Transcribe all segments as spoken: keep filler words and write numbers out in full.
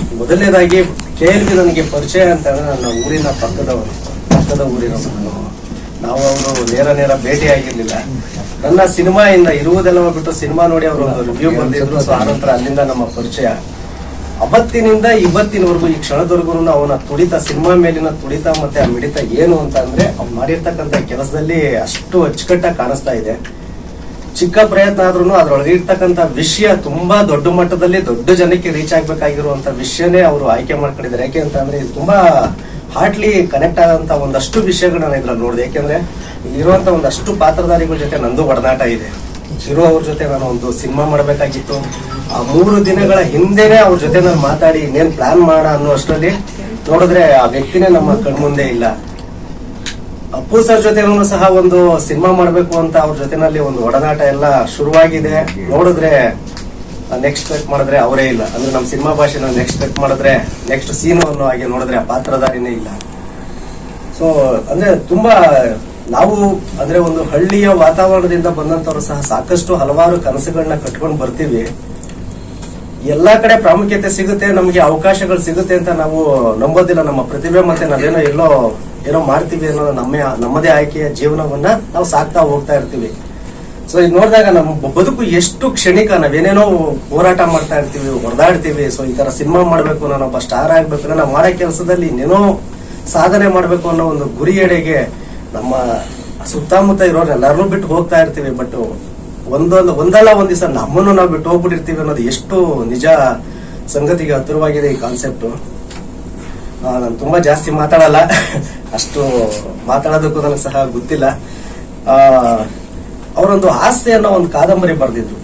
ಮೊದಲನೇದಾಗಿ K L B ನನಗೆ ಪರಿಚಯ ಅಂತ ಹೇಳಿದ್ರೆ ನನ್ನ ಊರಿನ ಪಕ್ಕದವರು ಪಕ್ಕದ ಊರಿನವರು. ನಾವು ಅವರು ನೇರ ನೇರ ಭೇಟಿ ಆಗಿರ್ಲಿಲ್ಲ. ನನ್ನ ಸಿನಿಮಾ ಇಂದ ಇರುವುದೆಲ್ಲ ಬಿಟ್ಟು ಸಿನಿಮಾ ನೋಡಿ ಅವರು ಒಂದು ರಿವ್ಯೂ ಬಂದಿದ್ರು. ಸೊ ಆನಂತರ ಅಲ್ಲಿಂದ ನಮ್ಮ ಪರಿಚಯ. ಅವತ್ತಿನಿಂದ ಇವತ್ತಿನವರೆಗೂ ಈ ಕ್ಷಣದವರೆಗೂ ಅವನ ತುಡಿತ, ಸಿನಿಮಾ ಮೇಲಿನ ತುಡಿತ ಮತ್ತೆ ಆ ಮಿಡಿತ ಏನು ಅಂತ ಅಂದ್ರೆ ಅವ್ನು ಮಾಡಿರ್ತಕ್ಕಂಥ ಕೆಲಸದಲ್ಲಿ ಅಷ್ಟು ಅಚ್ಚುಕಟ್ಟಾಗಿ ಕಾಣಿಸ್ತಾ ಇದೆ. ಚಿಕ್ಕ ಪ್ರಯತ್ನ ಆದ್ರೂ ಅದ್ರೊಳಗೆ ಇರ್ತಕ್ಕಂಥ ವಿಷಯ ತುಂಬಾ ದೊಡ್ಡ ಮಟ್ಟದಲ್ಲಿ ದೊಡ್ಡ ಜನಕ್ಕೆ ರೀಚ್ ಆಗ್ಬೇಕಾಗಿರುವಂತ ವಿಷಯನೇ ಅವರು ಆಯ್ಕೆ ಮಾಡ್ಕೊಂಡಿದ್ದಾರೆ. ಯಾಕೆ ಅಂತ ಅಂದ್ರೆ ಇದು ತುಂಬಾ ಹಾರ್ಟ್ಲಿ ಕನೆಕ್ಟ್ ಆದಂತ ಒಂದಷ್ಟು ವಿಷಯಗಳನ್ನ ಇದ್ರಲ್ಲಿ ನೋಡಿದೆ. ಯಾಕೆಂದ್ರೆ ಇರುವಂತ ಒಂದಷ್ಟು ಪಾತ್ರಧಾರಿಗಳ ಜೊತೆ ನಂದು ಒಡನಾಟ ಇದೆ. ಶಿರೋ ಅವ್ರ ಜೊತೆ ನಾನು ಒಂದು ಸಿನಿಮಾ ಮಾಡ್ಬೇಕಾಗಿತ್ತು. ಆ ಮೂರು ದಿನಗಳ ಹಿಂದೆನೆ ಅವ್ರ ಜೊತೆ ನಾನು ಮಾತಾಡಿ ಇನ್ನೇನ್ ಪ್ಲಾನ್ ಮಾಡೋಣ ಅನ್ನೋ ಅಷ್ಟರಲ್ಲಿ ನೋಡಿದ್ರೆ ಆ ವ್ಯಕ್ತಿನೇ ನಮ್ಮ ಕಣ್ಮುಂದೆ ಇಲ್ಲ. ಅಪ್ಪು ಸರ್ ಜೊತೆನೂ ಸಹ ಒಂದು ಸಿನಿಮಾ ಮಾಡ್ಬೇಕು ಅಂತ ಅವ್ರ ಜೊತೆನಲ್ಲಿ ಒಂದು ಒಡನಾಟ ಎಲ್ಲ ಶುರುವಾಗಿದೆ. ನೋಡಿದ್ರೆ ನೆಕ್ಸ್ಟ್ ಕಟ್ ಮಾಡಿದ್ರೆ ಅವರೇ ಇಲ್ಲ. ಅಂದ್ರೆ ನಮ್ಮ ಸಿನಿಮಾ ಭಾಷೆನ ನೆಕ್ಸ್ಟ್ ಕಟ್ ಮಾಡಿದ್ರೆ ನೆಕ್ಸ್ಟ್ ಸೀನ್ ಅನ್ನೋ ಹಾಗೆ ನೋಡಿದ್ರೆ ಆ ಪಾತ್ರಧಾರಿನೇ ಇಲ್ಲ. ಸೊ ಅಂದ್ರೆ ತುಂಬಾ ನಾವು ಅಂದ್ರೆ ಒಂದು ಹಳ್ಳಿಯ ವಾತಾವರಣದಿಂದ ಬಂದಂತವ್ರು ಸಹ ಸಾಕಷ್ಟು ಹಲವಾರು ಕನಸುಗಳನ್ನ ಕಟ್ಕೊಂಡು ಬರ್ತೀವಿ. ಎಲ್ಲಾ ಕಡೆ ಪ್ರಾಮುಖ್ಯತೆ ಸಿಗುತ್ತೆ, ನಮಗೆ ಅವಕಾಶಗಳು ಸಿಗುತ್ತೆ ಅಂತ ನಾವು ನಂಬೋದಿಲ್ಲ. ನಮ್ಮ ಪ್ರತಿಭೆ ಮತ್ತೆ ನಾವೇನೋ ಎಲ್ಲೋ ಏನೋ ಮಾಡ್ತೀವಿ ಅನ್ನೋ ನಮ್ಮ ನಮ್ಮದೇ ಆಯ್ಕೆಯ ಜೀವನವನ್ನ ನಾವು ಸಾಕ್ತಾ ಹೋಗ್ತಾ ಇರ್ತೀವಿ. ಸೊ ಈಗ ನೋಡಿದಾಗ ನಮ್ಮ ಬದುಕು ಎಷ್ಟು ಕ್ಷಣಿಕ. ನಾವೇನೇನೋ ಹೋರಾಟ ಮಾಡ್ತಾ ಇರ್ತೀವಿ, ಹೊಡೆದಾಡ್ತೀವಿ. ಸೊ ಈ ತರ ಸಿನಿಮಾ ಮಾಡ್ಬೇಕು, ನಾನೊಬ್ಬ ಸ್ಟಾರ್ ಆಗ್ಬೇಕು, ನಾವು ಮಾಡೋ ಕೆಲಸದಲ್ಲಿ ಇನ್ನೇನೋ ಸಾಧನೆ ಮಾಡ್ಬೇಕು ಅನ್ನೋ ಒಂದು ಗುರಿಯೆಡೆಗೆ ನಮ್ಮ ಸುತ್ತಮುತ್ತ ಇರೋರು ಎಲ್ಲರನ್ನೂ ಬಿಟ್ಟು ಹೋಗ್ತಾ ಇರ್ತೀವಿ. ಬಟ್ ಒಂದೊಂದು ಒಂದಲ್ಲ ಒಂದ್ ದಿವಸ ನಮ್ಮನ್ನು ನಾವು ಬಿಟ್ಟು ಹೋಗ್ಬಿಟ್ಟಿರ್ತೀವಿ ಅನ್ನೋದು ಎಷ್ಟು ನಿಜ ಸಂಗತಿಗೆ ಹತ್ತಿರವಾಗಿದೆ ಈ ಕಾನ್ಸೆಪ್ಟ್. ನಾನು ತುಂಬಾ ಜಾಸ್ತಿ ಮಾತಾಡಲ್ಲ, ಅಷ್ಟು ಮಾತಾಡೋದಕ್ಕೂ ನನಗೆ ಸಹ ಗೊತ್ತಿಲ್ಲ. ಆ ಅವರೊಂದು ಆಸ್ತಿ ಅನ್ನೋ ಒಂದು ಕಾದಂಬರಿ ಬರೆದಿದ್ರು.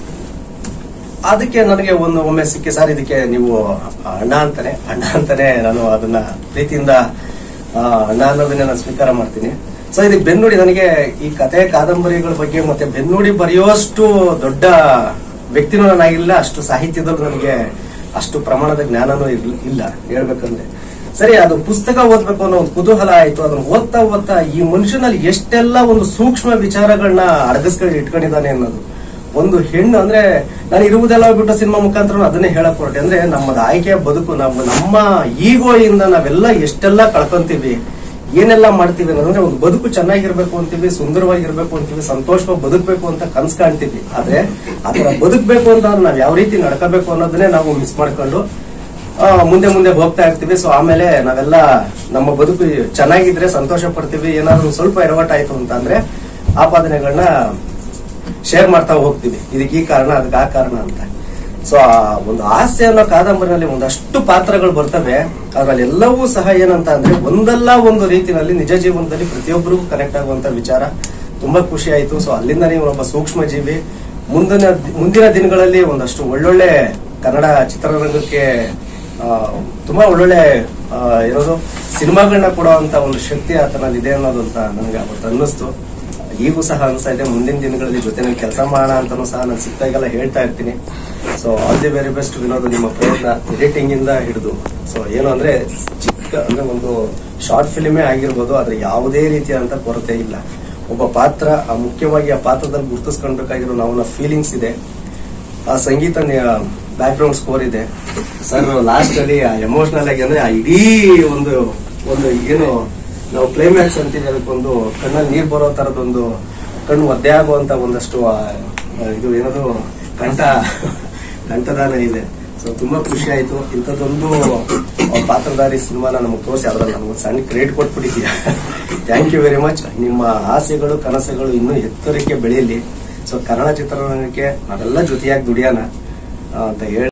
ಅದಕ್ಕೆ ನನಗೆ ಒಂದು ಒಮ್ಮೆ ಸಿಕ್ಕಿ, ಸರ್ ಇದಕ್ಕೆ ನೀವು ಅಣ್ಣ ಅಂತಾನೆ ಅಣ್ಣ ಅಂತಾನೆ ನಾನು ಅದನ್ನ ಪ್ರೀತಿಯಿಂದ ಅಣ್ಣ ಅನ್ನೋದನ್ನೇ ನಾನು ಸ್ವೀಕಾರ ಮಾಡ್ತೀನಿ. ಸೊ ಇದಕ್ಕೆ ಬೆನ್ನುಡಿ, ನನಗೆ ಈ ಕಥೆ ಕಾದಂಬರಿಗಳ ಬಗ್ಗೆ ಮತ್ತೆ ಬೆನ್ನುಡಿ ಬರೆಯುವಷ್ಟು ದೊಡ್ಡ ವ್ಯಕ್ತಿನೂ ನಾನಾಗಿಲ್ಲ, ಅಷ್ಟು ಸಾಹಿತ್ಯದಲ್ಲೂ ನನಗೆ ಅಷ್ಟು ಪ್ರಮಾಣದ ಜ್ಞಾನನೂ ಇಲ್ಲ ಹೇಳ್ಬೇಕಂದ್ರೆ. ಸರಿ, ಅದು ಪುಸ್ತಕ ಓದ್ಬೇಕು ಅನ್ನೋ ಒಂದು ಕುತೂಹಲ ಆಯ್ತು. ಅದನ್ನ ಓದ್ತಾ ಓದ್ತಾ ಈ ಮನುಷ್ಯನಲ್ಲಿ ಎಷ್ಟೆಲ್ಲ ಒಂದು ಸೂಕ್ಷ್ಮ ವಿಚಾರಗಳನ್ನ ಅಡಗಿಸ್ಕೊಂಡು ಇಟ್ಕೊಂಡಿದ್ದಾನೆ ಅನ್ನೋದು. ಒಂದು ಹೆಣ್ಣು ಅಂದ್ರೆ ನಾನು ಇರುವುದೆಲ್ಲ ಬಿಟ್ಟು ಸಿನಿಮಾ ಮುಖಾಂತರ ಅದನ್ನೇ ಹೇಳಕ್ ಹೊರಟೆ. ಅಂದ್ರೆ ನಮ್ಮದ ಆಯ್ಕೆಯ ಬದುಕು, ನಾವು ನಮ್ಮ ಈಗೋ ಇಂದ ನಾವೆಲ್ಲ ಎಷ್ಟೆಲ್ಲ ಕಳ್ಕೊಂತೀವಿ, ಏನೆಲ್ಲ ಮಾಡ್ತೀವಿ ಅನ್ನೋದಂದ್ರೆ ಒಂದು ಬದುಕು ಚೆನ್ನಾಗಿರ್ಬೇಕು ಅಂತೀವಿ, ಸುಂದರವಾಗಿರ್ಬೇಕು ಅಂತೀವಿ, ಸಂತೋಷವಾಗಿ ಬದುಕಬೇಕು ಅಂತ ಕನ್ಸ್ ಕಾಣ್ತೀವಿ. ಆದ್ರೆ ಆತರ ಬದುಕಬೇಕು ಅಂತ ನಾವ್ ಯಾವ ರೀತಿ ನಡ್ಕೋಬೇಕು ಅನ್ನೋದನ್ನೇ ನಾವು ಮಿಸ್ ಮಾಡ್ಕೊಂಡು ಮುಂದೆ ಮುಂದೆ ಹೋಗ್ತಾ ಇರ್ತೀವಿ. ಸೊ ಆಮೇಲೆ ನಾವೆಲ್ಲ ನಮ್ಮ ಬದುಕು ಚೆನ್ನಾಗಿದ್ರೆ ಸಂತೋಷ ಪಡ್ತೀವಿ. ಏನಾದ್ರು ಸ್ವಲ್ಪ ಎಡವಟ್ಟಾಯ್ತು ಅಂತ ಅಂದ್ರೆ ಆಪಾದನೆಗಳನ್ನ ಶೇರ್ ಮಾಡ್ತಾ ಹೋಗ್ತೀವಿ. ಇದಕ್ಕೆ ಈ ಕಾರಣ, ಅದಕ್ಕೆ ಆ ಕಾರಣ ಅಂತ. ಸೊ ಆ ಒಂದು ಆಸೆ ಅನ್ನೋ ಕಾದಂಬರಿನಲ್ಲಿ ಒಂದಷ್ಟು ಪಾತ್ರಗಳು ಬರ್ತವೆ. ಅದ್ರಲ್ಲಿ ಎಲ್ಲವೂ ಸಹ ಏನಂತ ಅಂದ್ರೆ ಒಂದಲ್ಲ ಒಂದು ರೀತಿಯಲ್ಲಿ ನಿಜ ಜೀವನದಲ್ಲಿ ಪ್ರತಿಯೊಬ್ಬರಿಗೂ ಕನೆಕ್ಟ್ ಆಗುವಂತ ವಿಚಾರ. ತುಂಬಾ ಖುಷಿ ಆಯ್ತು. ಸೊ ಅಲ್ಲಿಂದ ನೀವು ಒಬ್ಬ ಸೂಕ್ಷ್ಮ ಜೀವಿ. ಮುಂದಿನ ಮುಂದಿನ ದಿನಗಳಲ್ಲಿ ಒಂದಷ್ಟು ಒಳ್ಳೊಳ್ಳೆ ಕನ್ನಡ ಚಿತ್ರರಂಗಕ್ಕೆ ತುಂಬಾ ಒಳ್ಳೊಳ್ಳೆ ಇರೋದು ಸಿನಿಮಾಗಳನ್ನ ಕೊಡುವಂತ ಒಂದು ಶಕ್ತಿ ಆತನಲ್ಲಿ ಇದೆ ಅನ್ನೋದು ಅಂತ ನನಗೆ ಅವತ್ತು ಅನ್ನಿಸ್ತು. ಈಗೂ ಸಹ ಅನ್ಸ್ತಾ ಇದೆ. ಮುಂದಿನ ದಿನಗಳಲ್ಲಿ ಜೊತೆನಲ್ಲಿ ಕೆಲಸ ಮಾಡೋಣ ಅಂತಾನು ಸಹ ನಾನು ಸಿಕ್ತಾಗೆಲ್ಲ ಹೇಳ್ತಾ ಇರ್ತೀನಿ. So all the very best Vinod, ನಿಮ್ಮ ಪ್ರಯತ್ನ ಎಡಿಟಿಂಗ್ ಇಂದ ಹಿಡಿದು. ಸೊ ಏನು ಅಂದ್ರೆ ಚಿಕ್ಕ ಅಂದ್ರೆ ಒಂದು ಶಾರ್ಟ್ ಫಿಲ್ಮೇ ಆಗಿರ್ಬೋದು, ಆದ್ರೆ ಯಾವುದೇ ರೀತಿಯಾದಂತ ಕೊರತೆ ಇಲ್ಲ. ಒಬ್ಬ ಪಾತ್ರ, ಆ ಮುಖ್ಯವಾಗಿ ಆ ಪಾತ್ರದಲ್ಲಿ ಗುರುತಿಸ್ಕೊಳ್ಬೇಕಾಗಿರೋ ನಾವನ್ನ ಫೀಲಿಂಗ್ಸ್ ಇದೆ. ಆ ಸಂಗೀತ ಬ್ಯಾಕ್ ಗ್ರೌಂಡ್ ಸ್ಕೋರ್ ಇದೆ. ಸರ್ ಲಾಸ್ಟ್ ಅಲ್ಲಿ ಎಮೋಷನಲ್ ಆಗಿ ಅಂದ್ರೆ ಆ ಇಡೀ ಒಂದು ಒಂದು ಏನು ನಾವು ಕ್ಲೈಮ್ಯಾಕ್ಸ್ ಅಂತೀವಿ, ಅದಕ್ಕೊಂದು ಕಣ್ಣಲ್ಲಿ ನೀರ್ ಬರೋ ತರದೊಂದು ಕಣ್ಣು ಒದ್ದೆ ಆಗುವಂತ ಒಂದಷ್ಟು ಇದು ಏನದು ಕಂಠ ಕಂಠದಾನ ಇದೆ. ಸೊ ತುಂಬಾ ಖುಷಿ ಆಯ್ತು. ಇಂಥದ್ದೊಂದು ಪಾತ್ರಧಾರಿ ಸಿನಿಮಾನ ನಮಗೆ ತೋರಿಸಿ ಅದ್ರಲ್ಲಿ ನಮ್ಗೆ ಸಣ್ಣ ಕ್ರೆಡಿಟ್ ಕೊಟ್ಬಿಟ್ಟಿದ್ಯಾ. Thank you very much. ನಿಮ್ಮ ಆಸೆಗಳು ಕನಸುಗಳು ಇನ್ನೂ ಎತ್ತರಕ್ಕೆ ಬೆಳೆಯಲಿ. ಸೊ ಕನ್ನಡ ಚಿತ್ರರಂಗಕ್ಕೆ ನಾವೆಲ್ಲ ಜೊತೆಯಾಗಿ ದುಡಿಯೋಣ ಅಂತ ಹೇಳಿ